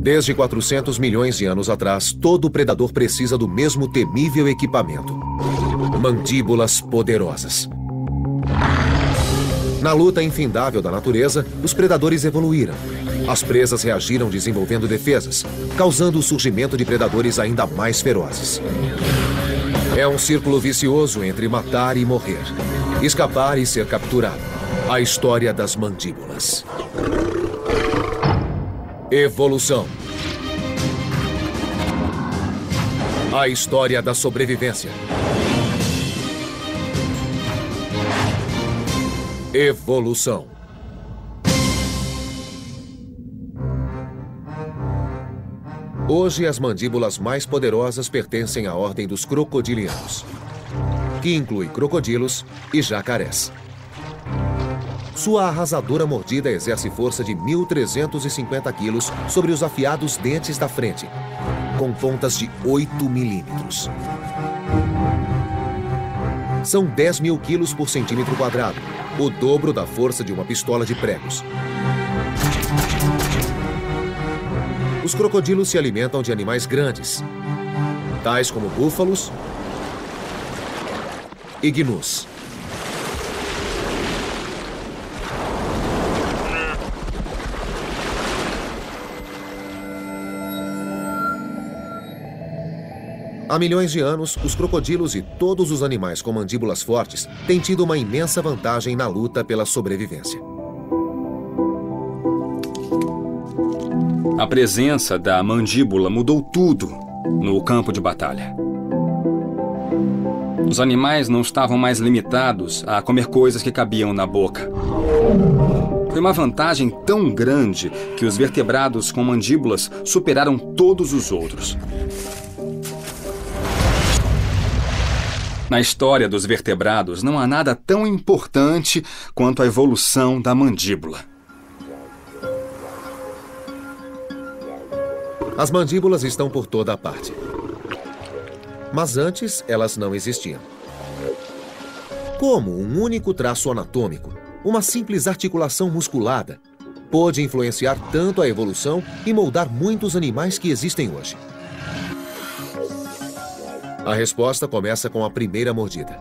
Desde 400 milhões de anos atrás, todo predador precisa do mesmo temível equipamento: mandíbulas poderosas. Na luta infindável da natureza, os predadores evoluíram. As presas reagiram desenvolvendo defesas, causando o surgimento de predadores ainda mais ferozes. É um círculo vicioso entre matar e morrer, escapar e ser capturado. A história das mandíbulas. Evolução. A história da sobrevivência. Evolução. Hoje, as mandíbulas mais poderosas pertencem à ordem dos crocodilianos, que inclui crocodilos e jacarés. Sua arrasadora mordida exerce força de 1.350 quilos sobre os afiados dentes da frente, com pontas de 8 milímetros. São 10.000 quilos por centímetro quadrado, o dobro da força de uma pistola de pregos. Os crocodilos se alimentam de animais grandes, tais como búfalos e gnus. Há milhões de anos, os crocodilos e todos os animais com mandíbulas fortes têm tido uma imensa vantagem na luta pela sobrevivência. A presença da mandíbula mudou tudo no campo de batalha. Os animais não estavam mais limitados a comer coisas que cabiam na boca. Foi uma vantagem tão grande que os vertebrados com mandíbulas superaram todos os outros. Na história dos vertebrados, não há nada tão importante quanto a evolução da mandíbula. As mandíbulas estão por toda a parte. Mas antes, elas não existiam. Como um único traço anatômico, uma simples articulação musculada, pôde influenciar tanto a evolução e moldar muitos animais que existem hoje? A resposta começa com a primeira mordida.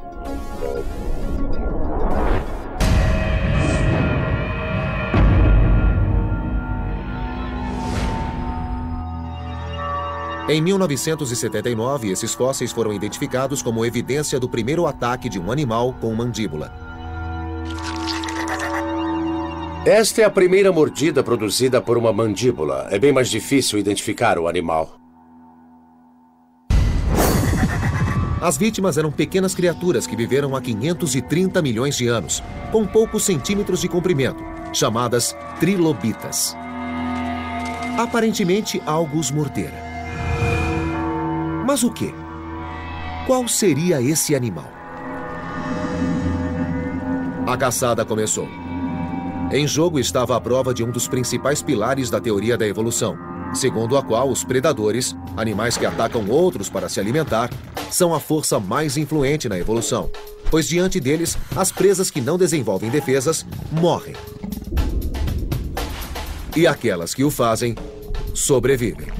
Em 1979, esses fósseis foram identificados como evidência do primeiro ataque de um animal com mandíbula. Esta é a primeira mordida produzida por uma mandíbula. É bem mais difícil identificar o animal. As vítimas eram pequenas criaturas que viveram há 530 milhões de anos, com poucos centímetros de comprimento, chamadas trilobitas. Aparentemente, algo os mordera. Mas o quê? Qual seria esse animal? A caçada começou. Em jogo estava a prova de um dos principais pilares da teoria da evolução, segundo a qual os predadores, animais que atacam outros para se alimentar, são a força mais influente na evolução, pois diante deles, as presas que não desenvolvem defesas morrem. E aquelas que o fazem, sobrevivem.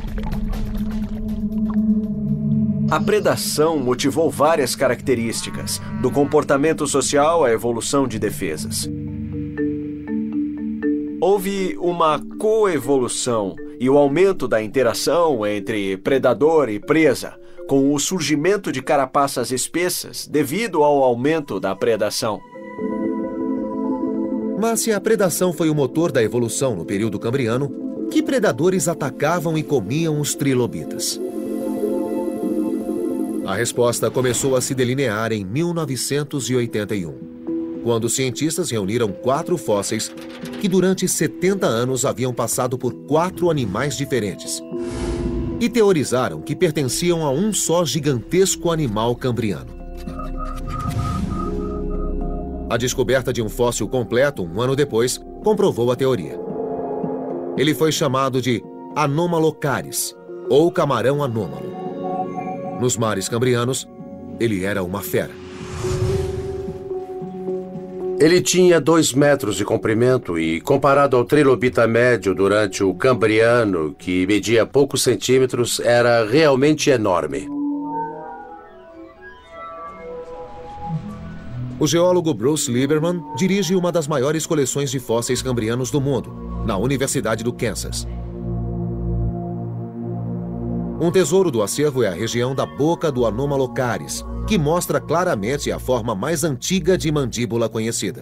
A predação motivou várias características, do comportamento social à evolução de defesas. Houve uma coevolução e o aumento da interação entre predador e presa, com o surgimento de carapaças espessas devido ao aumento da predação. Mas se a predação foi o motor da evolução no período cambriano, que predadores atacavam e comiam os trilobitas? A resposta começou a se delinear em 1981, quando os cientistas reuniram 4 fósseis que durante 70 anos haviam passado por 4 animais diferentes e teorizaram que pertenciam a um só gigantesco animal cambriano. A descoberta de um fóssil completo, um ano depois, comprovou a teoria. Ele foi chamado de Anomalocaris, ou camarão anômalo. Nos mares cambrianos, ele era uma fera. Ele tinha 2 metros de comprimento e, comparado ao trilobita médio durante o Cambriano, que media poucos centímetros, era realmente enorme. O geólogo Bruce Lieberman dirige uma das maiores coleções de fósseis cambrianos do mundo, na Universidade do Kansas. Um tesouro do acervo é a região da boca do Anomalocaris, que mostra claramente a forma mais antiga de mandíbula conhecida.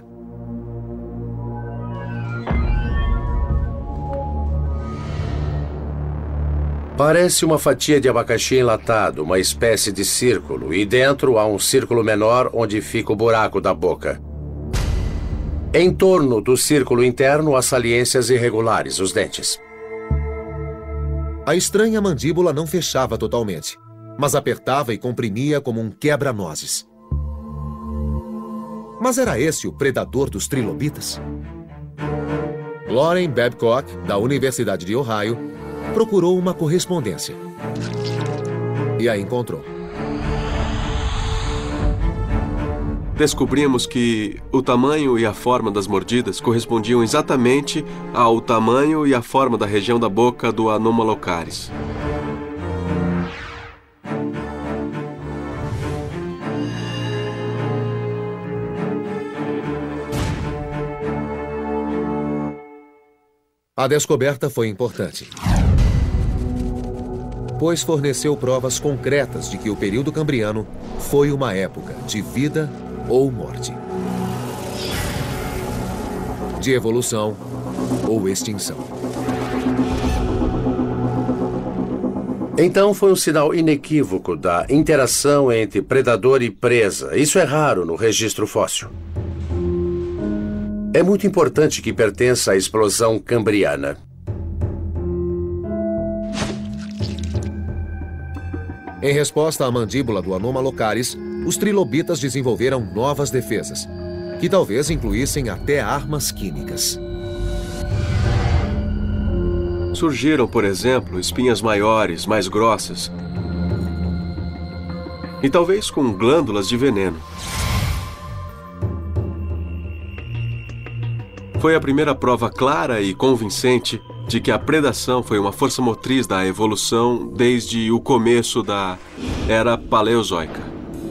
Parece uma fatia de abacaxi enlatado, uma espécie de círculo, e dentro há um círculo menor onde fica o buraco da boca. Em torno do círculo interno há saliências irregulares, os dentes. A estranha mandíbula não fechava totalmente, mas apertava e comprimia como um quebra-nozes. Mas era esse o predador dos trilobitas? Lauren Babcock, da Universidade de Ohio, procurou uma correspondência. E a encontrou. Descobrimos que o tamanho e a forma das mordidas correspondiam exatamente ao tamanho e à forma da região da boca do Anomalocaris. A descoberta foi importante, pois forneceu provas concretas de que o período cambriano foi uma época de vida ou morte, de evolução ou extinção. Então foi um sinal inequívoco da interação entre predador e presa. Isso é raro no registro fóssil. É muito importante que pertença à explosão cambriana. Em resposta à mandíbula do Anomalocaris, os trilobitas desenvolveram novas defesas, que talvez incluíssem até armas químicas. Surgiram, por exemplo, espinhas maiores, mais grossas, e talvez com glândulas de veneno. Foi a primeira prova clara e convincente de que a predação foi uma força motriz da evolução desde o começo da Era Paleozoica.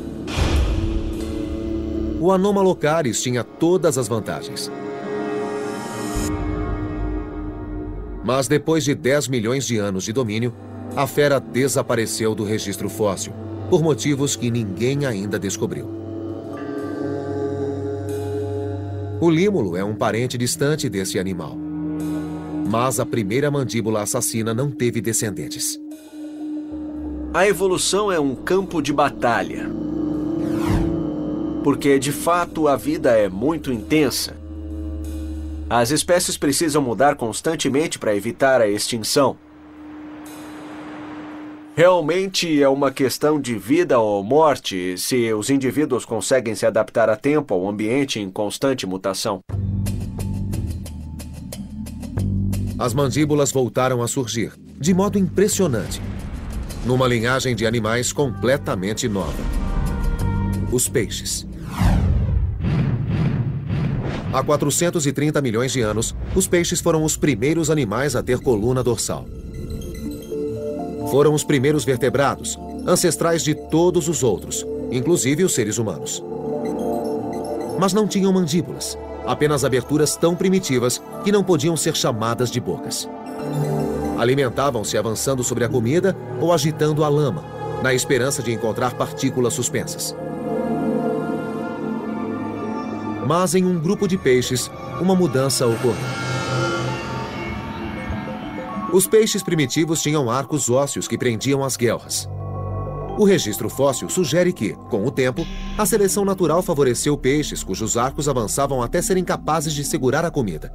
O Anomalocaris tinha todas as vantagens. Mas depois de 10 milhões de anos de domínio, a fera desapareceu do registro fóssil, por motivos que ninguém ainda descobriu. O límulo é um parente distante desse animal. Mas a primeira mandíbula assassina não teve descendentes. A evolução é um campo de batalha. Porque, de fato, a vida é muito intensa. As espécies precisam mudar constantemente para evitar a extinção. Realmente é uma questão de vida ou morte se os indivíduos conseguem se adaptar a tempo ao ambiente em constante mutação. As mandíbulas voltaram a surgir, de modo impressionante, numa linhagem de animais completamente nova. Os peixes. Há 430 milhões de anos, os peixes foram os primeiros animais a ter coluna dorsal. Foram os primeiros vertebrados, ancestrais de todos os outros, inclusive os seres humanos. Mas não tinham mandíbulas, apenas aberturas tão primitivas que não podiam ser chamadas de bocas. Alimentavam-se avançando sobre a comida ou agitando a lama, na esperança de encontrar partículas suspensas. Mas em um grupo de peixes, uma mudança ocorreu. Os peixes primitivos tinham arcos ósseos que prendiam as guelras. O registro fóssil sugere que, com o tempo, a seleção natural favoreceu peixes cujos arcos avançavam até serem capazes de segurar a comida.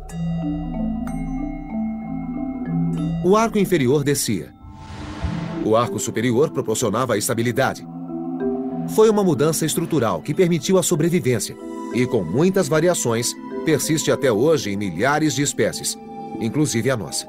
O arco inferior descia. O arco superior proporcionava a estabilidade. Foi uma mudança estrutural que permitiu a sobrevivência e, com muitas variações, persiste até hoje em milhares de espécies, inclusive a nossa.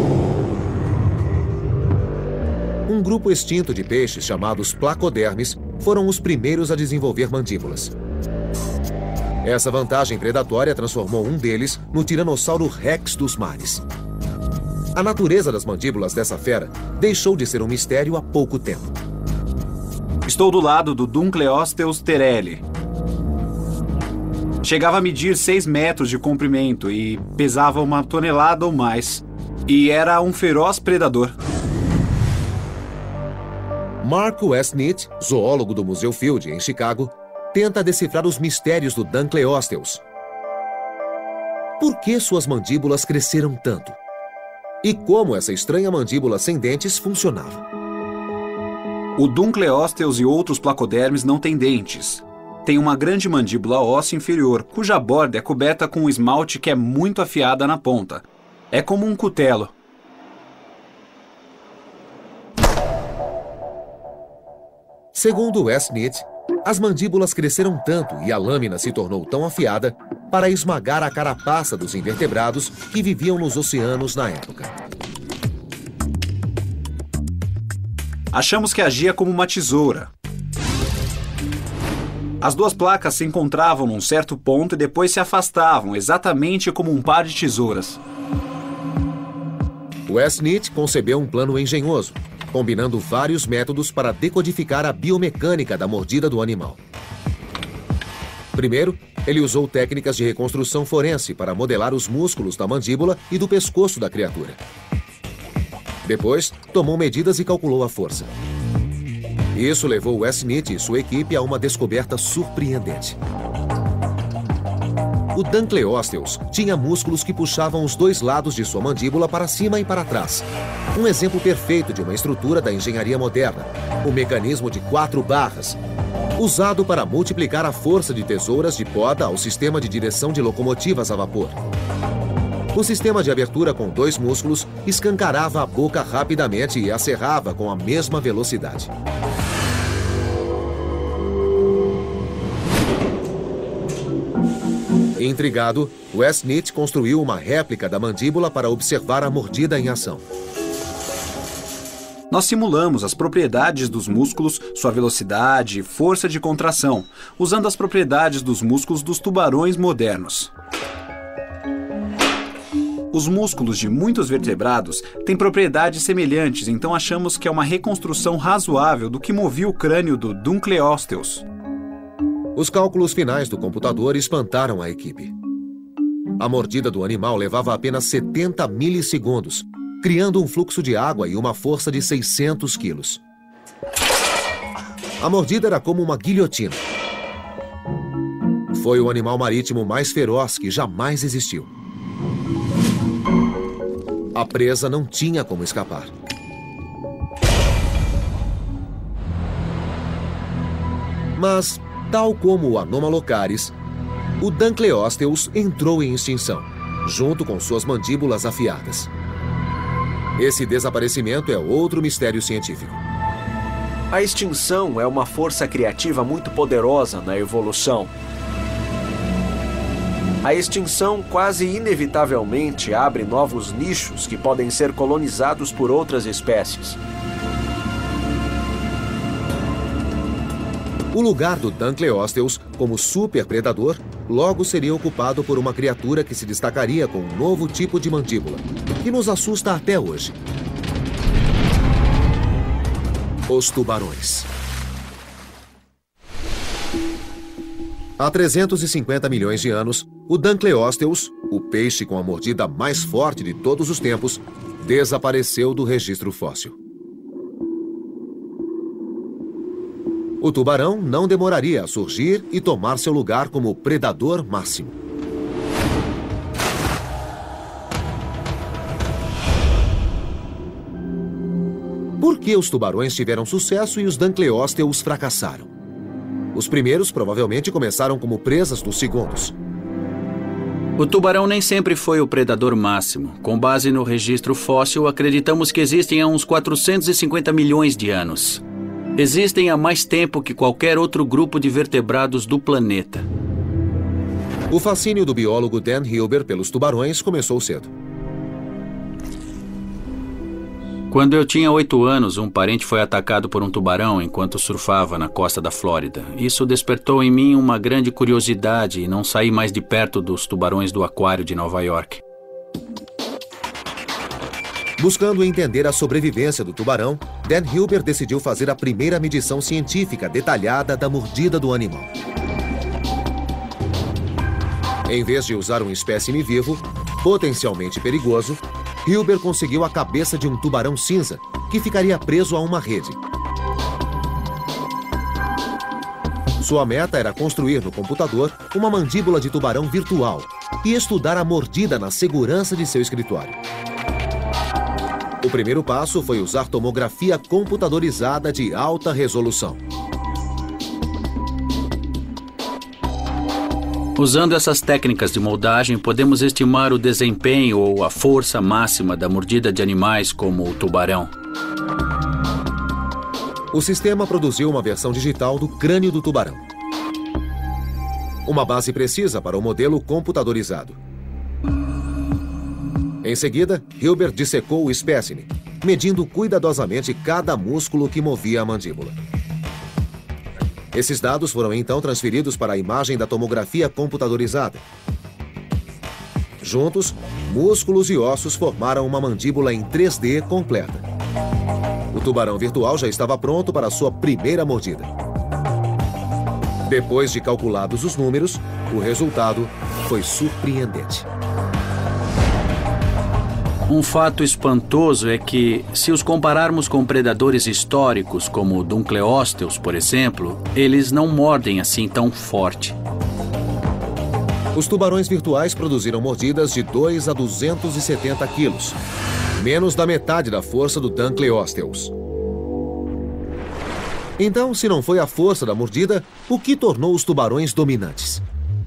Um grupo extinto de peixes chamados placodermes foram os primeiros a desenvolver mandíbulas. Essa vantagem predatória transformou um deles no Tiranossauro Rex dos mares. A natureza das mandíbulas dessa fera deixou de ser um mistério há pouco tempo. Estou do lado do Dunkleosteus terrelli. Chegava a medir 6 metros de comprimento e pesava 1 tonelada ou mais. E era um feroz predador. Mark Westnitz, zoólogo do Museu Field, em Chicago, tenta decifrar os mistérios do Dunkleosteus. Por que suas mandíbulas cresceram tanto? E como essa estranha mandíbula sem dentes funcionava? O Dunkleosteus e outros placodermes não têm dentes. Tem uma grande mandíbula óssea inferior, cuja borda é coberta com um esmalte que é muito afiada na ponta. É como um cutelo. Segundo Westnitz, as mandíbulas cresceram tanto e a lâmina se tornou tão afiada para esmagar a carapaça dos invertebrados que viviam nos oceanos na época. Achamos que agia como uma tesoura. As duas placas se encontravam num certo ponto e depois se afastavam, exatamente como um par de tesouras. Westnitz concebeu um plano engenhoso, combinando vários métodos para decodificar a biomecânica da mordida do animal. Primeiro, ele usou técnicas de reconstrução forense para modelar os músculos da mandíbula e do pescoço da criatura. Depois, tomou medidas e calculou a força. Isso levou Westnitz e sua equipe a uma descoberta surpreendente. O Dunkleosteus tinha músculos que puxavam os dois lados de sua mandíbula para cima e para trás. Um exemplo perfeito de uma estrutura da engenharia moderna, o mecanismo de 4 barras, usado para multiplicar a força de tesouras de poda ao sistema de direção de locomotivas a vapor. O sistema de abertura com 2 músculos escancarava a boca rapidamente e a cerrava com a mesma velocidade. Intrigado, Westnitz construiu uma réplica da mandíbula para observar a mordida em ação. Nós simulamos as propriedades dos músculos, sua velocidade e força de contração, usando as propriedades dos músculos dos tubarões modernos. Os músculos de muitos vertebrados têm propriedades semelhantes, então achamos que é uma reconstrução razoável do que movia o crânio do Dunkleosteus. Os cálculos finais do computador espantaram a equipe. A mordida do animal levava apenas 70 milissegundos, criando um fluxo de água e uma força de 600 quilos. A mordida era como uma guilhotina. Foi o animal marítimo mais feroz que jamais existiu. A presa não tinha como escapar. Mas, tal como o Anomalocaris, o Dunkleosteus entrou em extinção, junto com suas mandíbulas afiadas. Esse desaparecimento é outro mistério científico. A extinção é uma força criativa muito poderosa na evolução. A extinção quase inevitavelmente abre novos nichos que podem ser colonizados por outras espécies. O lugar do Dunkleosteus como superpredador logo seria ocupado por uma criatura que se destacaria com um novo tipo de mandíbula, que nos assusta até hoje. Os tubarões. Há 350 milhões de anos, o Dunkleosteus, o peixe com a mordida mais forte de todos os tempos, desapareceu do registro fóssil. O tubarão não demoraria a surgir e tomar seu lugar como predador máximo. Por que os tubarões tiveram sucesso e os Dunkleosteus fracassaram? Os primeiros provavelmente começaram como presas dos segundos. O tubarão nem sempre foi o predador máximo. Com base no registro fóssil, acreditamos que existem há uns 450 milhões de anos. Existem há mais tempo que qualquer outro grupo de vertebrados do planeta. O fascínio do biólogo Dan Hilber pelos tubarões começou cedo. Quando eu tinha 8 anos, um parente foi atacado por um tubarão enquanto surfava na costa da Flórida. Isso despertou em mim uma grande curiosidade e não saí mais de perto dos tubarões do aquário de Nova York. Buscando entender a sobrevivência do tubarão, Dan Hilber decidiu fazer a primeira medição científica detalhada da mordida do animal. Em vez de usar um espécime vivo, potencialmente perigoso, Hilber conseguiu a cabeça de um tubarão cinza, que ficaria preso a uma rede. Sua meta era construir no computador uma mandíbula de tubarão virtual e estudar a mordida na segurança de seu escritório. O primeiro passo foi usar tomografia computadorizada de alta resolução. Usando essas técnicas de moldagem, podemos estimar o desempenho ou a força máxima da mordida de animais como o tubarão. O sistema produziu uma versão digital do crânio do tubarão. Uma base precisa para o modelo computadorizado. Em seguida, Hilber dissecou o espécime, medindo cuidadosamente cada músculo que movia a mandíbula. Esses dados foram então transferidos para a imagem da tomografia computadorizada. Juntos, músculos e ossos formaram uma mandíbula em 3D completa. O tubarão virtual já estava pronto para sua primeira mordida. Depois de calculados os números, o resultado foi surpreendente. Um fato espantoso é que, se os compararmos com predadores históricos, como o Dunkleosteus, por exemplo, eles não mordem assim tão forte. Os tubarões virtuais produziram mordidas de 2 a 270 quilos, menos da metade da força do Dunkleosteus. Então, se não foi a força da mordida, o que tornou os tubarões dominantes?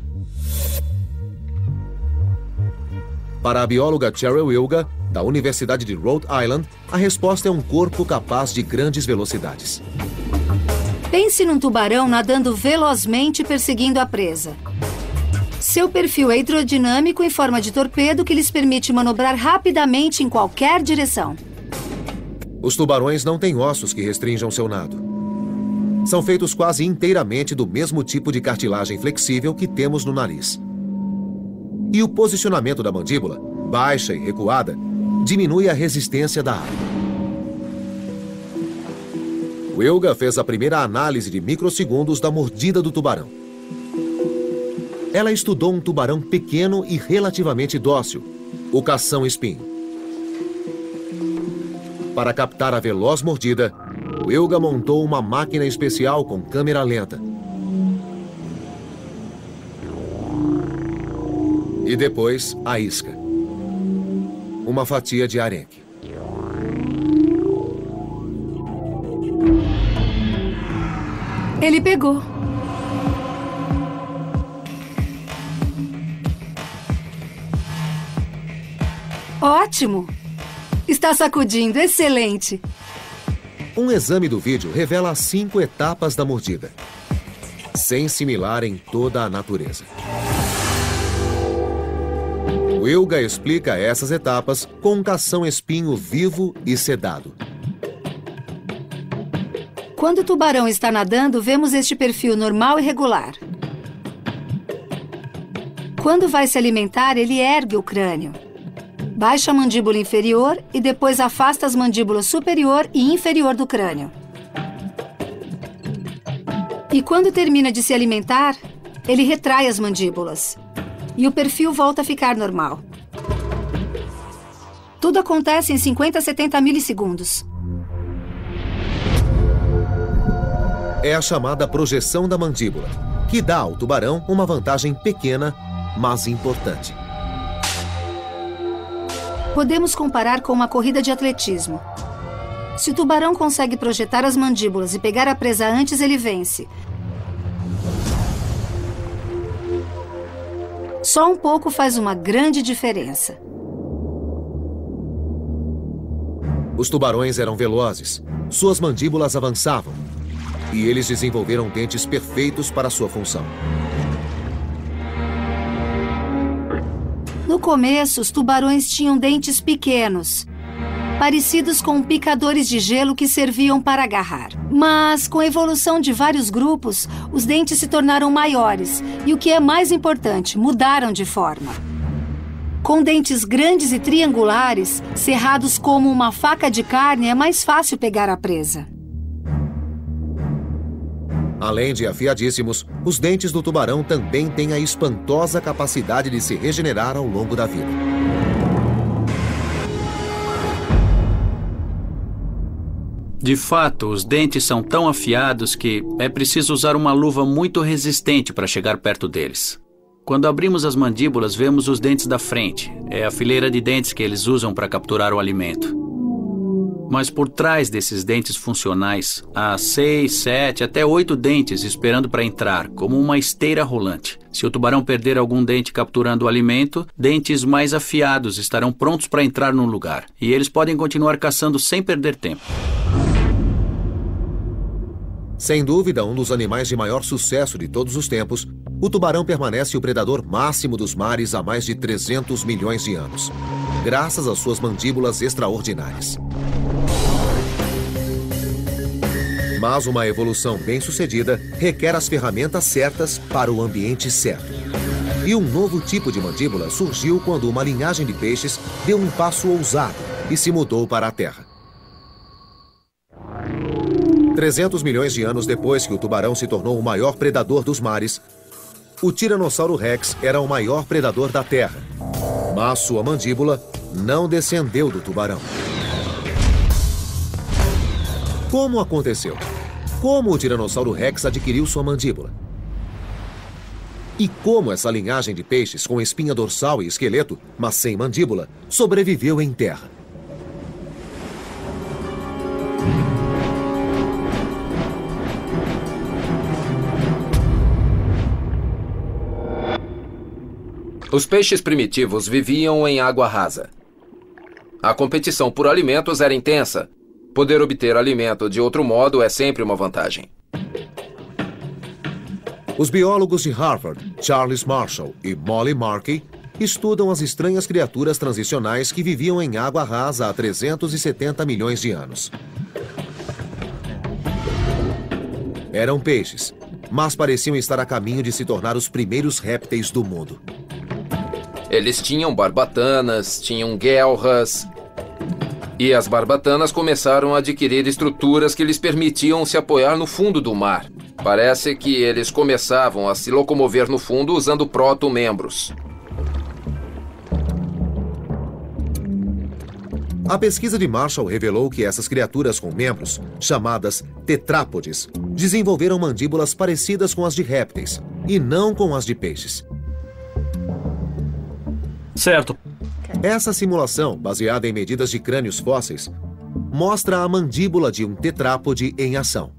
Para a bióloga Cheryl Wilga, da Universidade de Rhode Island, a resposta é um corpo capaz de grandes velocidades. Pense num tubarão nadando velozmente perseguindo a presa. Seu perfil é hidrodinâmico em forma de torpedo que lhes permite manobrar rapidamente em qualquer direção. Os tubarões não têm ossos que restringam seu nado. São feitos quase inteiramente do mesmo tipo de cartilagem flexível que temos no nariz. E o posicionamento da mandíbula, baixa e recuada, diminui a resistência da água. Wilga fez a primeira análise de microsegundos da mordida do tubarão. Ela estudou um tubarão pequeno e relativamente dócil, o cação-espinho. Para captar a veloz mordida, Wilga montou uma máquina especial com câmera lenta. E depois, a isca. Uma fatia de arenque. Ele pegou. Ótimo! Está sacudindo, excelente! Um exame do vídeo revela as 5 etapas da mordida, sem similar em toda a natureza. Wilga explica essas etapas com um cação-espinho vivo e sedado. Quando o tubarão está nadando, vemos este perfil normal e regular. Quando vai se alimentar, ele ergue o crânio. Baixa a mandíbula inferior e depois afasta as mandíbulas superior e inferior do crânio. E quando termina de se alimentar, ele retrai as mandíbulas. E o perfil volta a ficar normal. Tudo acontece em 50 a 70 milissegundos. É a chamada projeção da mandíbula, que dá ao tubarão uma vantagem pequena, mas importante. Podemos comparar com uma corrida de atletismo. Se o tubarão consegue projetar as mandíbulas e pegar a presa antes, ele vence. Só um pouco faz uma grande diferença. Os tubarões eram velozes, suas mandíbulas avançavam, e eles desenvolveram dentes perfeitos para sua função. No começo, os tubarões tinham dentes pequenos. parecidos com picadores de gelo que serviam para agarrar. Mas, com a evolução de vários grupos, os dentes se tornaram maiores e, o que é mais importante, mudaram de forma. Com dentes grandes e triangulares, serrados como uma faca de carne, é mais fácil pegar a presa. Além de afiadíssimos, os dentes do tubarão também têm a espantosa capacidade de se regenerar ao longo da vida. De fato, os dentes são tão afiados que é preciso usar uma luva muito resistente para chegar perto deles. Quando abrimos as mandíbulas, vemos os dentes da frente. É a fileira de dentes que eles usam para capturar o alimento. Mas por trás desses dentes funcionais, há 6, 7, até 8 dentes esperando para entrar, como uma esteira rolante. Se o tubarão perder algum dente capturando o alimento, dentes mais afiados estarão prontos para entrar no lugar. E eles podem continuar caçando sem perder tempo. Sem dúvida, um dos animais de maior sucesso de todos os tempos, o tubarão permanece o predador máximo dos mares há mais de 300 milhões de anos, graças às suas mandíbulas extraordinárias. Mas uma evolução bem-sucedida requer as ferramentas certas para o ambiente certo. E um novo tipo de mandíbula surgiu quando uma linhagem de peixes deu um passo ousado e se mudou para a Terra. 300 milhões de anos depois que o tubarão se tornou o maior predador dos mares, o Tiranossauro Rex era o maior predador da Terra. Mas sua mandíbula não descendeu do tubarão. Como aconteceu? Como o Tiranossauro Rex adquiriu sua mandíbula? E como essa linhagem de peixes com espinha dorsal e esqueleto, mas sem mandíbula, sobreviveu em terra? Os peixes primitivos viviam em água rasa. A competição por alimentos era intensa. Poder obter alimento de outro modo é sempre uma vantagem. Os biólogos de Harvard, Charles Marshall e Molly Markey, estudam as estranhas criaturas transicionais que viviam em água rasa há 370 milhões de anos. Eram peixes, mas pareciam estar a caminho de se tornar os primeiros répteis do mundo. Eles tinham barbatanas, tinham guelras. E as barbatanas começaram a adquirir estruturas que lhes permitiam se apoiar no fundo do mar. Parece que eles começavam a se locomover no fundo usando proto-membros. A pesquisa de Marshall revelou que essas criaturas com membros, chamadas tetrápodes, desenvolveram mandíbulas parecidas com as de répteis, e não com as de peixes. Certo. Essa simulação, baseada em medidas de crânios fósseis, mostra a mandíbula de um tetrápode em ação.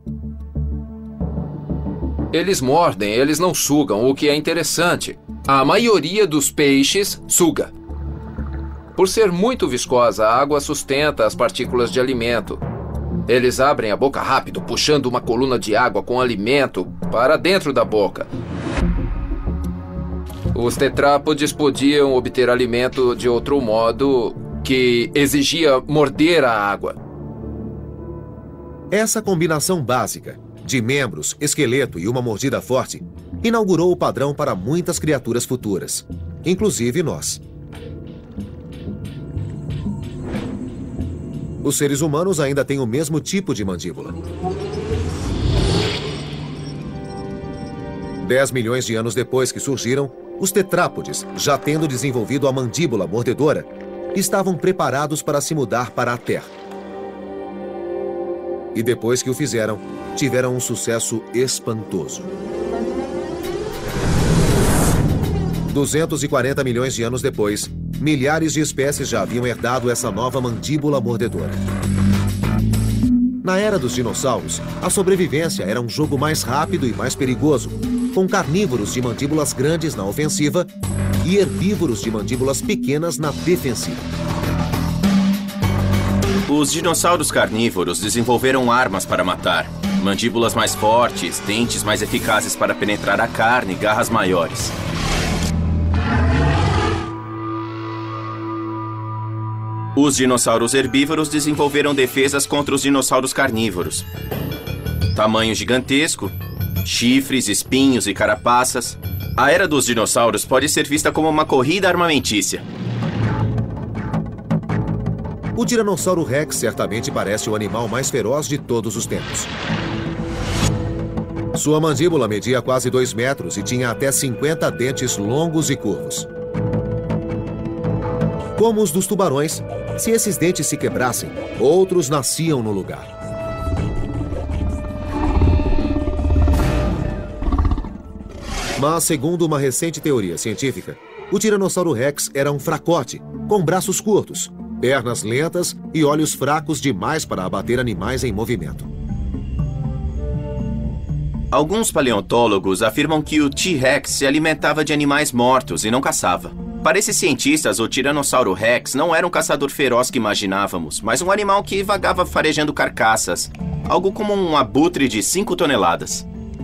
Eles mordem, eles não sugam, o que é interessante. A maioria dos peixes suga. Por ser muito viscosa, a água sustenta as partículas de alimento. Eles abrem a boca rápido, puxando uma coluna de água com alimento para dentro da boca. Os tetrápodes podiam obter alimento de outro modo que exigia morder a água. Essa combinação básica de membros, esqueleto e uma mordida forte inaugurou o padrão para muitas criaturas futuras, inclusive nós. Os seres humanos ainda têm o mesmo tipo de mandíbula. 10 milhões de anos depois que surgiram, os tetrápodes, já tendo desenvolvido a mandíbula mordedora, estavam preparados para se mudar para a Terra. E depois que o fizeram, tiveram um sucesso espantoso. 240 milhões de anos depois, milhares de espécies já haviam herdado essa nova mandíbula mordedora. Na era dos dinossauros, a sobrevivência era um jogo mais rápido e mais perigoso, com carnívoros de mandíbulas grandes na ofensiva e herbívoros de mandíbulas pequenas na defensiva. Os dinossauros carnívoros desenvolveram armas para matar. Mandíbulas mais fortes, dentes mais eficazes para penetrar a carne, garras maiores. Os dinossauros herbívoros desenvolveram defesas contra os dinossauros carnívoros. Tamanho gigantesco, chifres, espinhos e carapaças. A era dos dinossauros pode ser vista como uma corrida armamentícia. O Tiranossauro Rex certamente parece o animal mais feroz de todos os tempos. Sua mandíbula media quase 2 metros e tinha até 50 dentes longos e curvos. Como os dos tubarões, se esses dentes se quebrassem, outros nasciam no lugar. Mas, segundo uma recente teoria científica, o Tiranossauro Rex era um fracote, com braços curtos, pernas lentas e olhos fracos demais para abater animais em movimento. Alguns paleontólogos afirmam que o T-Rex se alimentava de animais mortos e não caçava. Para esses cientistas, o Tiranossauro Rex não era um caçador feroz que imaginávamos, mas um animal que vagava farejando carcaças, algo como um abutre de 5 toneladas.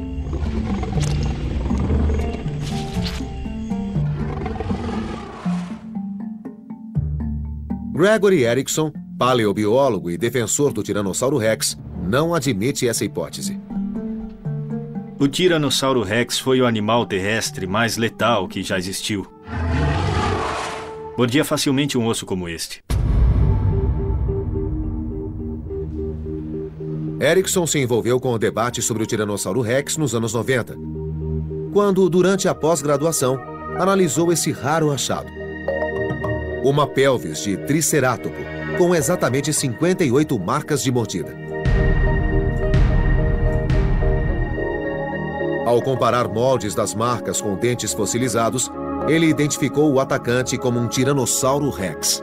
Gregory Erickson, paleobiólogo e defensor do Tiranossauro Rex, não admite essa hipótese. O Tiranossauro Rex foi o animal terrestre mais letal que já existiu. Mordia facilmente um osso como este. Erickson se envolveu com o debate sobre o Tiranossauro Rex nos anos 90, quando, durante a pós-graduação, analisou esse raro achado. Uma pelvis de tricerátopo, com exatamente 58 marcas de mordida. Ao comparar moldes das marcas com dentes fossilizados, ele identificou o atacante como um Tiranossauro Rex.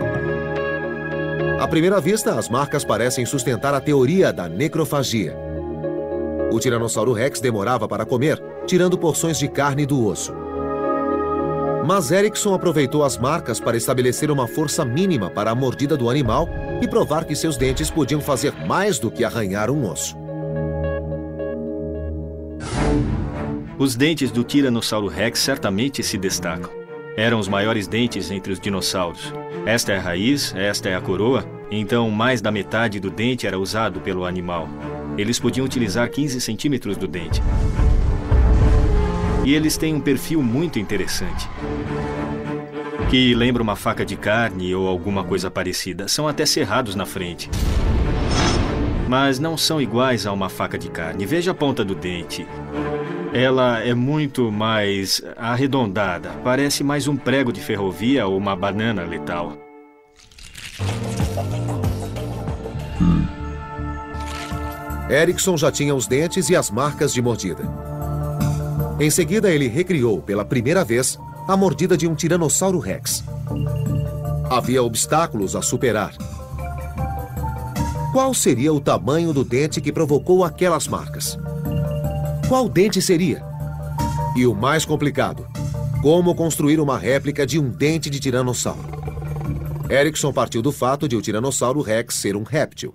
À primeira vista, as marcas parecem sustentar a teoria da necrofagia. O Tiranossauro Rex demorava para comer, tirando porções de carne do osso. Mas Erickson aproveitou as marcas para estabelecer uma força mínima para a mordida do animal e provar que seus dentes podiam fazer mais do que arranhar um osso. Os dentes do Tiranossauro Rex certamente se destacam. Eram os maiores dentes entre os dinossauros. Esta é a raiz, esta é a coroa, então mais da metade do dente era usado pelo animal. Eles podiam utilizar 15 centímetros do dente. E eles têm um perfil muito interessante, que lembra uma faca de carne ou alguma coisa parecida. São até cerrados na frente. Mas não são iguais a uma faca de carne. Veja a ponta do dente. Ela é muito mais arredondada. Parece mais um prego de ferrovia ou uma banana letal. Erickson já tinha os dentes e as marcas de mordida. Em seguida, ele recriou, pela primeira vez, a mordida de um Tiranossauro Rex. Havia obstáculos a superar. Qual seria o tamanho do dente que provocou aquelas marcas? Qual dente seria? E o mais complicado, como construir uma réplica de um dente de tiranossauro? Erickson partiu do fato de o Tiranossauro Rex ser um réptil.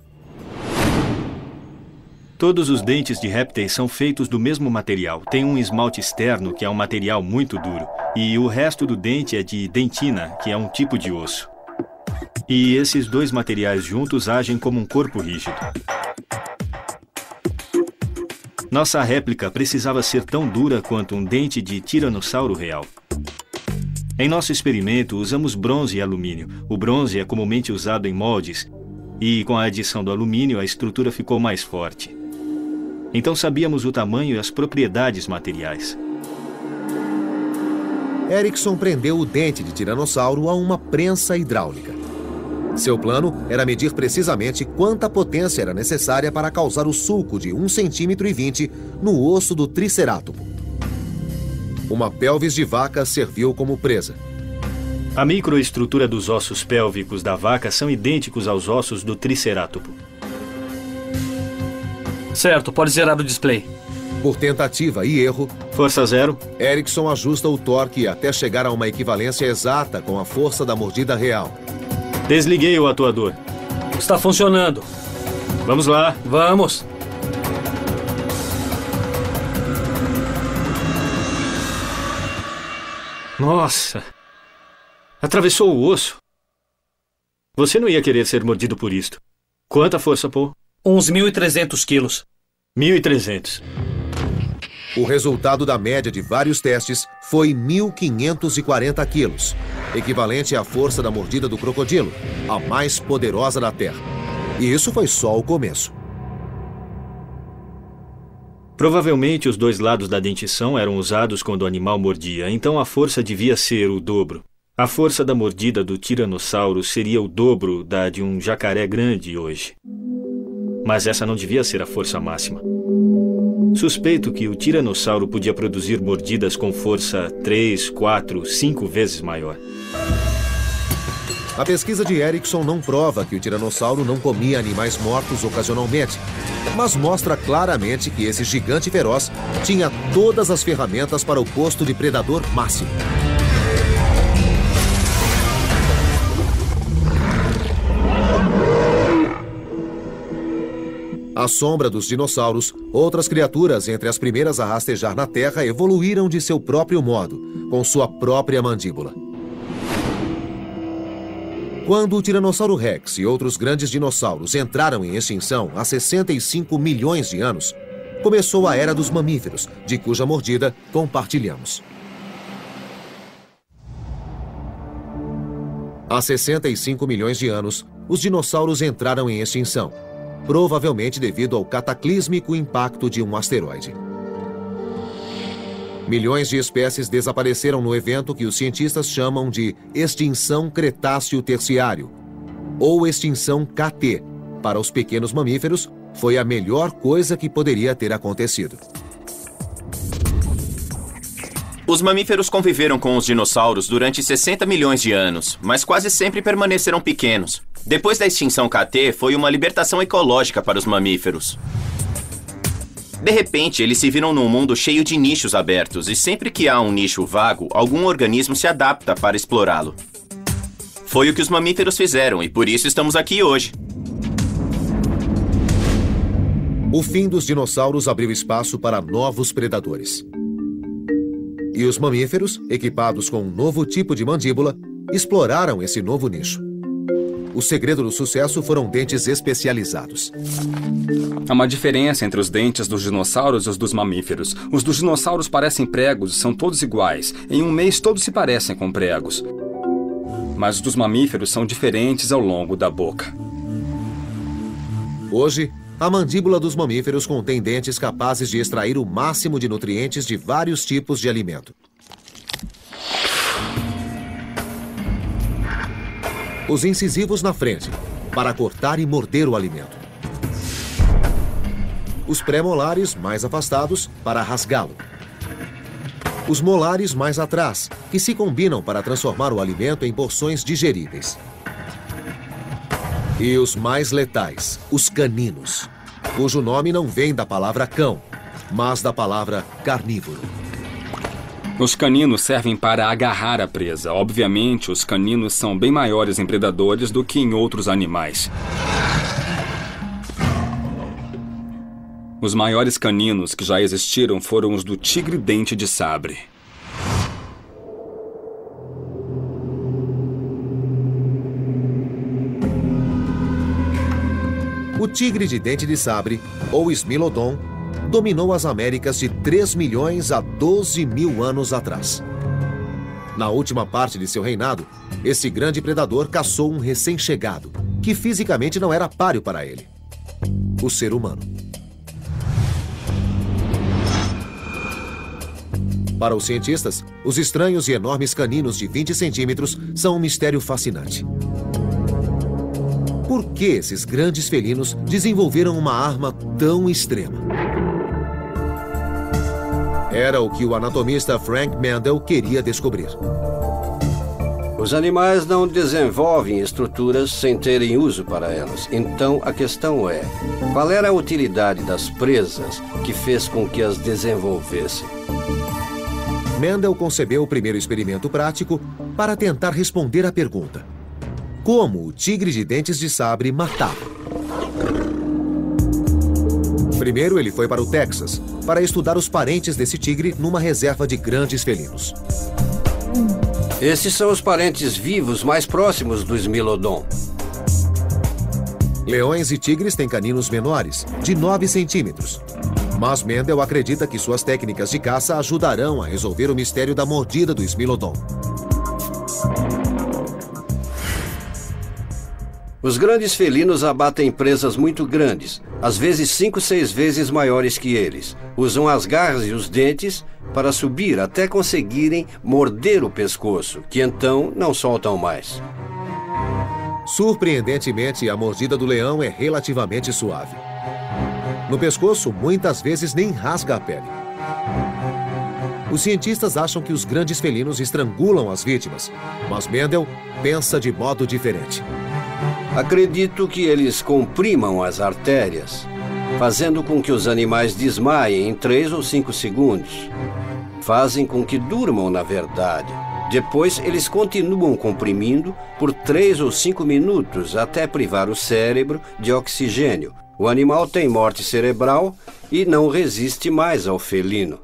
Todos os dentes de répteis são feitos do mesmo material. Tem um esmalte externo, que é um material muito duro, e o resto do dente é de dentina, que é um tipo de osso. E esses dois materiais juntos agem como um corpo rígido. Nossa réplica precisava ser tão dura quanto um dente de tiranossauro real. Em nosso experimento, usamos bronze e alumínio. O bronze é comumente usado em moldes, e com a adição do alumínio, a estrutura ficou mais forte. Então sabíamos o tamanho e as propriedades materiais. Erickson prendeu o dente de tiranossauro a uma prensa hidráulica. Seu plano era medir precisamente quanta potência era necessária para causar o sulco de 1,20 cm no osso do tricerátopo. Uma pelvis de vaca serviu como presa. A microestrutura dos ossos pélvicos da vaca são idênticos aos ossos do tricerátopo. Certo, pode zerar o display. Por tentativa e erro, força 0, Erickson ajusta o torque até chegar a uma equivalência exata com a força da mordida real. Desliguei o atuador. Está funcionando. Vamos lá. Vamos. Nossa! Atravessou o osso. Você não ia querer ser mordido por isto. Quanta força, Paul? Uns 1.300 quilos. 1.300. O resultado da média de vários testes foi 1.540 quilos, equivalente à força da mordida do crocodilo, a mais poderosa da Terra. E isso foi só o começo. Provavelmente os dois lados da dentição eram usados quando o animal mordia, então a força devia ser o dobro. A força da mordida do tiranossauro seria o dobro da de um jacaré grande hoje. Mas essa não devia ser a força máxima. Suspeito que o tiranossauro podia produzir mordidas com força 3, 4, 5 vezes maior. A pesquisa de Erickson não prova que o tiranossauro não comia animais mortos ocasionalmente, mas mostra claramente que esse gigante feroz tinha todas as ferramentas para o posto de predador máximo. À sombra dos dinossauros, outras criaturas entre as primeiras a rastejar na Terra evoluíram de seu próprio modo, com sua própria mandíbula. Quando o Tiranossauro Rex e outros grandes dinossauros entraram em extinção há 65 milhões de anos, começou a era dos mamíferos, de cuja mordida compartilhamos. Há 65 milhões de anos, os dinossauros entraram em extinção, provavelmente devido ao cataclísmico impacto de um asteroide. Milhões de espécies desapareceram no evento que os cientistas chamam de extinção Cretáceo-Terciário, ou extinção KT. Para os pequenos mamíferos, foi a melhor coisa que poderia ter acontecido. Os mamíferos conviveram com os dinossauros durante 60 milhões de anos, mas quase sempre permaneceram pequenos. Depois da extinção KT, foi uma libertação ecológica para os mamíferos. De repente, eles se viram num mundo cheio de nichos abertos, e sempre que há um nicho vago, algum organismo se adapta para explorá-lo. Foi o que os mamíferos fizeram, e por isso estamos aqui hoje. O fim dos dinossauros abriu espaço para novos predadores. E os mamíferos, equipados com um novo tipo de mandíbula, exploraram esse novo nicho. O segredo do sucesso foram dentes especializados. Há uma diferença entre os dentes dos dinossauros e os dos mamíferos. Os dos dinossauros parecem pregos e são todos iguais. Em um mês, todos se parecem com pregos. Mas os dos mamíferos são diferentes ao longo da boca. Hoje, a mandíbula dos mamíferos contém dentes capazes de extrair o máximo de nutrientes de vários tipos de alimento. Os incisivos na frente, para cortar e morder o alimento. Os pré-molares mais afastados, para rasgá-lo. Os molares mais atrás, que se combinam para transformar o alimento em porções digeríveis. E os mais letais, os caninos, cujo nome não vem da palavra cão, mas da palavra carnívoro. Os caninos servem para agarrar a presa. Obviamente, os caninos são bem maiores em predadores do que em outros animais. Os maiores caninos que já existiram foram os do tigre-dente de sabre. O tigre de dente de sabre, ou Smilodon, dominou as Américas de 3 milhões a 12 mil anos atrás. Na última parte de seu reinado, esse grande predador caçou um recém-chegado, que fisicamente não era páreo para ele: o ser humano. Para os cientistas, os estranhos e enormes caninos de 20 centímetros são um mistério fascinante. Por que esses grandes felinos desenvolveram uma arma tão extrema? Era o que o anatomista Frank Mendel queria descobrir. Os animais não desenvolvem estruturas sem terem uso para elas. Então, a questão é, qual era a utilidade das presas que fez com que as desenvolvessem? Mendel concebeu o primeiro experimento prático para tentar responder à pergunta: como o tigre de dentes de sabre matava? Primeiro, ele foi para o Texas para estudar os parentes desse tigre numa reserva de grandes felinos. Esses são os parentes vivos mais próximos do Smilodon. Leões e tigres têm caninos menores, de 9 centímetros. Mas Mendel acredita que suas técnicas de caça ajudarão a resolver o mistério da mordida do Smilodon. Os grandes felinos abatem presas muito grandes, às vezes 5, 6 vezes maiores que eles. Usam as garras e os dentes para subir até conseguirem morder o pescoço, que então não soltam mais. Surpreendentemente, a mordida do leão é relativamente suave. No pescoço, muitas vezes nem rasga a pele. Os cientistas acham que os grandes felinos estrangulam as vítimas, mas Mendel pensa de modo diferente. Acredito que eles comprimam as artérias, fazendo com que os animais desmaiem em 3 ou 5 segundos. Fazem com que durmam, na verdade. Depois, eles continuam comprimindo por 3 ou 5 minutos até privar o cérebro de oxigênio. O animal tem morte cerebral e não resiste mais ao felino.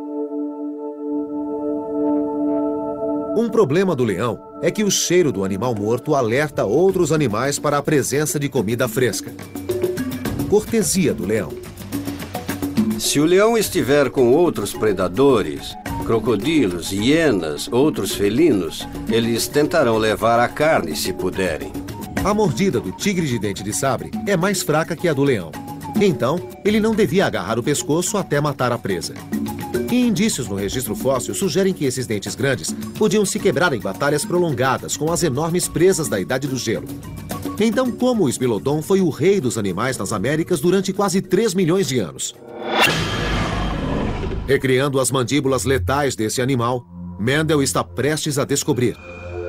Um problema do leão é que o cheiro do animal morto alerta outros animais para a presença de comida fresca. Cortesia do leão. Se o leão estiver com outros predadores, crocodilos, hienas, outros felinos, eles tentarão levar a carne se puderem. A mordida do tigre de dente de sabre é mais fraca que a do leão. Então, ele não devia agarrar o pescoço até matar a presa. E indícios no registro fóssil sugerem que esses dentes grandes podiam se quebrar em batalhas prolongadas com as enormes presas da Idade do Gelo. Então, como o Smilodon foi o rei dos animais nas Américas durante quase 3 milhões de anos? Recriando as mandíbulas letais desse animal, Mendel está prestes a descobrir.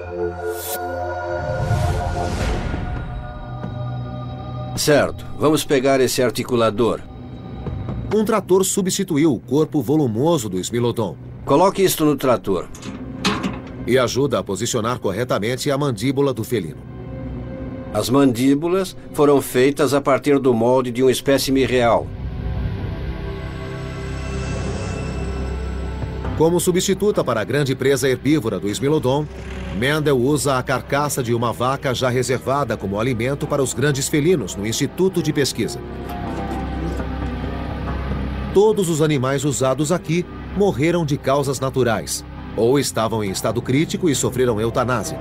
Certo, vamos pegar esse articulador. Um trator substituiu o corpo volumoso do Smilodon. Coloque isto no trator. E ajuda a posicionar corretamente a mandíbula do felino. As mandíbulas foram feitas a partir do molde de um espécime real. Como substituta para a grande presa herbívora do Smilodon, Mendel usa a carcaça de uma vaca já reservada como alimento para os grandes felinos no Instituto de Pesquisa. Todos os animais usados aqui morreram de causas naturais, ou estavam em estado crítico e sofreram eutanásia.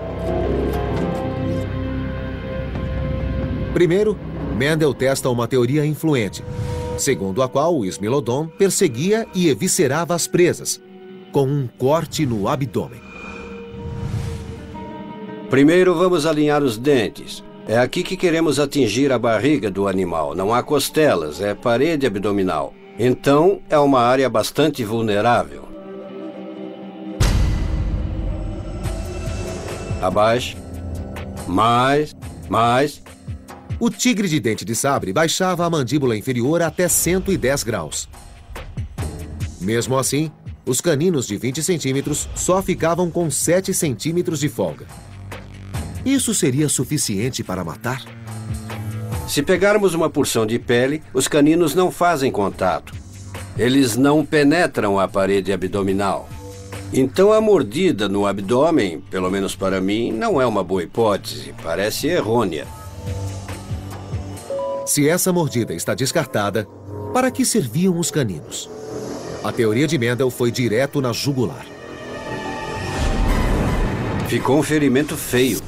Primeiro, Mendel testa uma teoria influente, segundo a qual o Smilodon perseguia e eviscerava as presas, com um corte no abdômen. Primeiro vamos alinhar os dentes. É aqui que queremos atingir a barriga do animal. Não há costelas, é parede abdominal. Então, é uma área bastante vulnerável. Abaixe. Mais. O tigre de dente de sabre baixava a mandíbula inferior até 110 graus. Mesmo assim, os caninos de 20 centímetros só ficavam com 7 centímetros de folga. Isso seria suficiente para matar? Se pegarmos uma porção de pele, os caninos não fazem contato. Eles não penetram a parede abdominal. Então a mordida no abdômen, pelo menos para mim, não é uma boa hipótese. Parece errônea. Se essa mordida está descartada, para que serviam os caninos? A teoria de Mendel foi direto na jugular. Ficou um ferimento feio.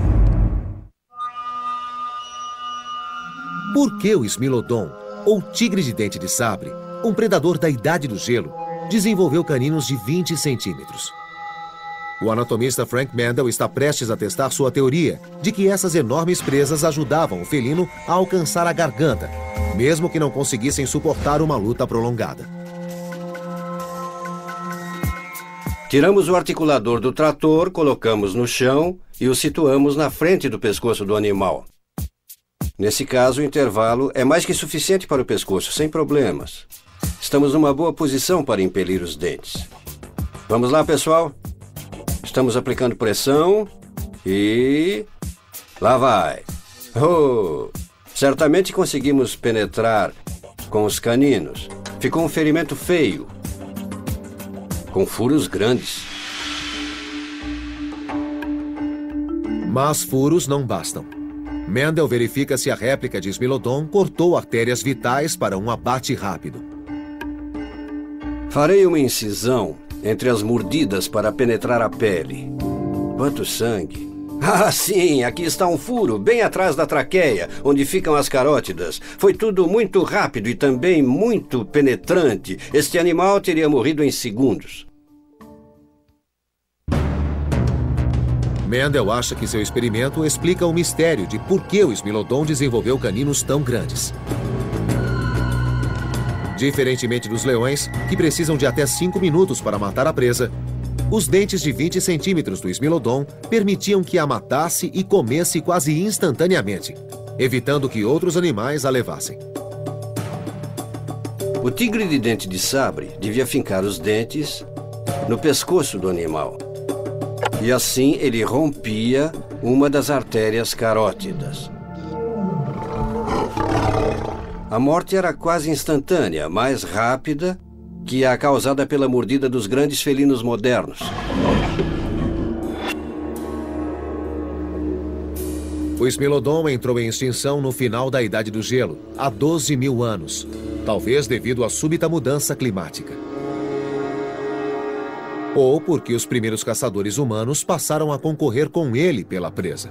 Por que o Smilodon, ou tigre de dente de sabre, um predador da Idade do Gelo, desenvolveu caninos de 20 centímetros? O anatomista Frank Mendel está prestes a testar sua teoria de que essas enormes presas ajudavam o felino a alcançar a garganta, mesmo que não conseguissem suportar uma luta prolongada. Tiramos o articulador do trator, colocamos no chão e o situamos na frente do pescoço do animal. Nesse caso, o intervalo é mais que suficiente para o pescoço, sem problemas. Estamos numa boa posição para impelir os dentes. Vamos lá, pessoal? Estamos aplicando pressão e... lá vai! Oh! Certamente conseguimos penetrar com os caninos. Ficou um ferimento feio, com furos grandes. Mas furos não bastam. Mendel verifica se a réplica de Smilodon cortou artérias vitais para um abate rápido. Farei uma incisão entre as mordidas para penetrar a pele. Quanto sangue! Ah, sim, aqui está um furo, bem atrás da traqueia, onde ficam as carótidas. Foi tudo muito rápido e também muito penetrante. Este animal teria morrido em segundos. Mendel acha que seu experimento explica o mistério de por que o Smilodon desenvolveu caninos tão grandes. Diferentemente dos leões, que precisam de até 5 minutos para matar a presa, os dentes de 20 centímetros do Smilodon permitiam que a matasse e comesse quase instantaneamente, evitando que outros animais a levassem. O tigre de dente de sabre devia fincar os dentes no pescoço do animal. E assim ele rompia uma das artérias carótidas. A morte era quase instantânea, mais rápida que a causada pela mordida dos grandes felinos modernos. O Smilodon entrou em extinção no final da Idade do Gelo, há 12 mil anos, talvez devido à súbita mudança climática. Ou porque os primeiros caçadores humanos passaram a concorrer com ele pela presa.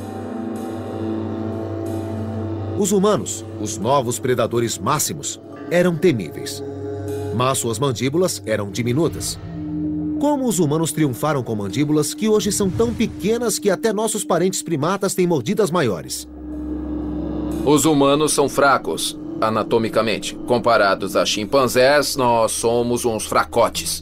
Os humanos, os novos predadores máximos, eram temíveis. Mas suas mandíbulas eram diminutas. Como os humanos triunfaram com mandíbulas que hoje são tão pequenas que até nossos parentes primatas têm mordidas maiores? Os humanos são fracos, anatomicamente. Comparados a chimpanzés, nós somos uns fracotes.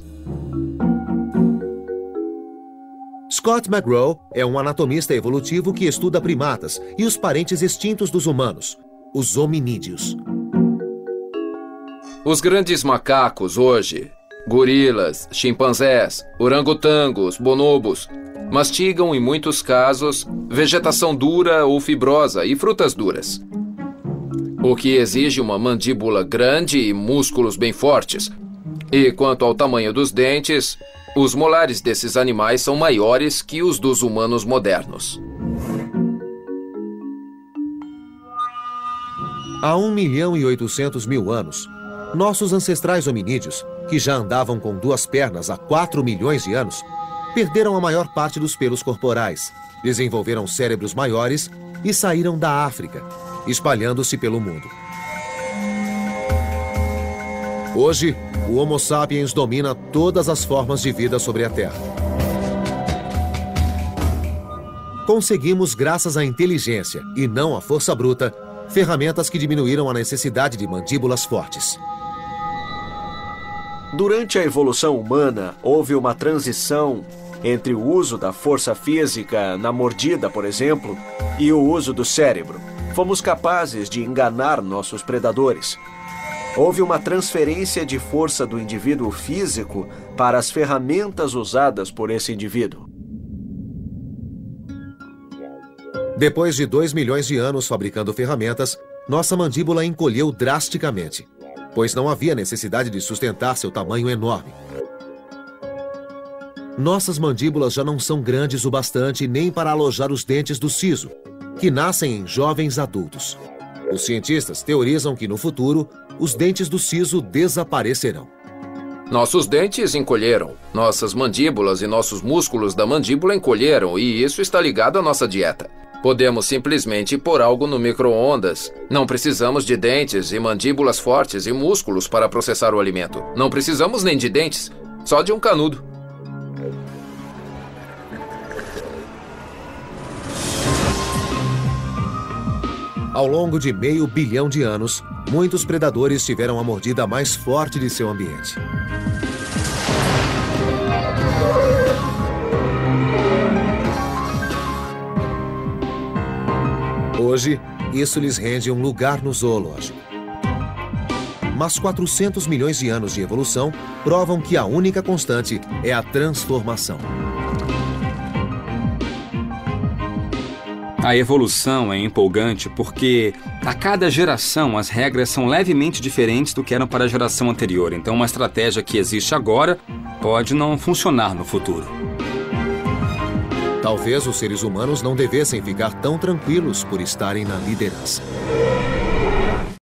Scott McGraw é um anatomista evolutivo que estuda primatas e os parentes extintos dos humanos, os hominídeos. Os grandes macacos hoje, gorilas, chimpanzés, orangotangos, bonobos, mastigam em muitos casos vegetação dura ou fibrosa e frutas duras. O que exige uma mandíbula grande e músculos bem fortes. E quanto ao tamanho dos dentes, os molares desses animais são maiores que os dos humanos modernos. Há 1.800.000 anos, nossos ancestrais hominídeos, que já andavam com 2 pernas há 4 milhões de anos, perderam a maior parte dos pelos corporais, desenvolveram cérebros maiores e saíram da África, espalhando-se pelo mundo. Hoje, o Homo sapiens domina todas as formas de vida sobre a Terra. Conseguimos, graças à inteligência e não à força bruta, ferramentas que diminuíram a necessidade de mandíbulas fortes. Durante a evolução humana, houve uma transição entre o uso da força física na mordida, por exemplo, e o uso do cérebro. Fomos capazes de enganar nossos predadores. Houve uma transferência de força do indivíduo físico para as ferramentas usadas por esse indivíduo. Depois de 2 milhões de anos fabricando ferramentas, nossa mandíbula encolheu drasticamente, pois não havia necessidade de sustentar seu tamanho enorme. Nossas mandíbulas já não são grandes o bastante nem para alojar os dentes do siso, que nascem em jovens adultos. Os cientistas teorizam que no futuro, os dentes do siso desaparecerão. Nossos dentes encolheram, nossas mandíbulas e nossos músculos da mandíbula encolheram, e isso está ligado à nossa dieta. Podemos simplesmente pôr algo no micro-ondas. Não precisamos de dentes e mandíbulas fortes e músculos para processar o alimento. Não precisamos nem de dentes, só de um canudo. Ao longo de 500 bilhão de anos, muitos predadores tiveram a mordida mais forte de seu ambiente. Hoje, isso lhes rende um lugar no zoológico. Mas 400 milhões de anos de evolução provam que a única constante é a transformação. A evolução é empolgante porque a cada geração as regras são levemente diferentes do que eram para a geração anterior. Então uma estratégia que existe agora pode não funcionar no futuro. Talvez os seres humanos não devessem ficar tão tranquilos por estarem na liderança.